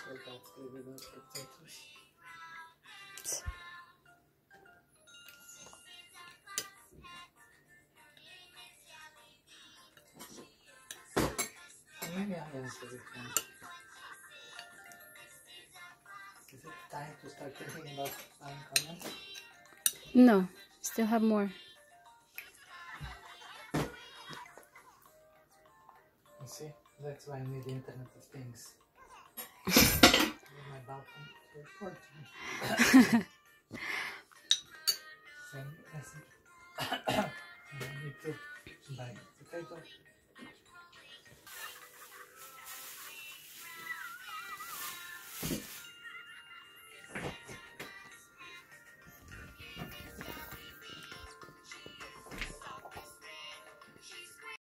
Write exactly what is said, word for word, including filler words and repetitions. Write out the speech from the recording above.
forgot to give the potatoes. Maybe I answer it now. Is it time to start thinking about some comments? No, still have more. You see, that's why I need the Internet of Things. My balcony to report to me. Same message. I need to buy potato.